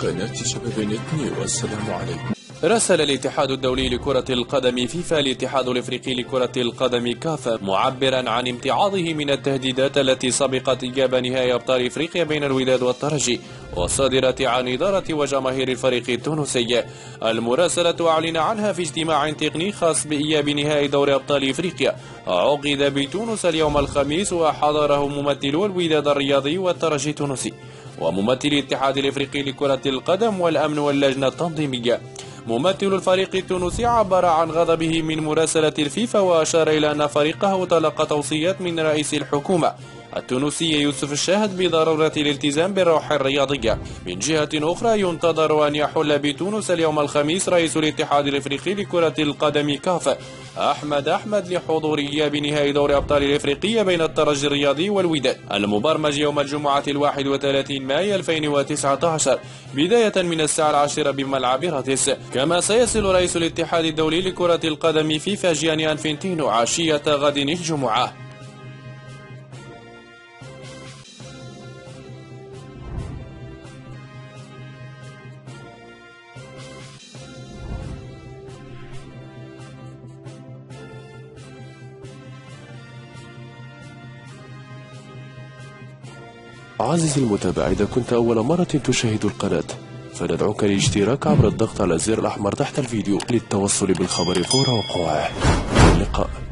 قناة شباب نت. والسلام عليكم. راسل الاتحاد الدولي لكرة القدم فيفا الاتحاد الافريقي لكرة القدم كاف معبرا عن امتعاضه من التهديدات التي سبقت ايجاب نهائي ابطال افريقيا بين الوداد والترجي والصادرة عن إدارة وجماهير الفريق التونسي. المراسلة أعلن عنها في اجتماع تقني خاص بإياب نهائي دوري أبطال افريقيا عقد بتونس اليوم الخميس، وحضره ممثلو الوداد الرياضي والترجي التونسي وممثل الاتحاد الافريقي لكرة القدم والامن واللجنة التنظيمية. ممثل الفريق التونسي عبر عن غضبه من مراسلة الفيفا، وأشار إلى أن فريقه تلقى توصيات من رئيس الحكومة التونسي يوسف الشاهد بضرورة الالتزام بالروح الرياضية. من جهة أخرى ينتظر أن يحل بتونس اليوم الخميس رئيس الاتحاد الافريقي لكرة القدم كاف أحمد لحضور إياب نهائي دوري أبطال الإفريقية بين الترجي الرياضي والوداد المبرمج يوم الجمعة 31 مايو 2019 بداية من الساعة 10 بملعب رادس. كما سيصل رئيس الاتحاد الدولي لكرة القدم فيفا جياني أنفنتينو عشية غد الجمعة. عزيزي المتابع، إذا كنت أول مرة تشاهد القناة فندعوك للاشتراك عبر الضغط على الزر الأحمر تحت الفيديو للتوصل بالخبر فور وقوعه. اللقاء.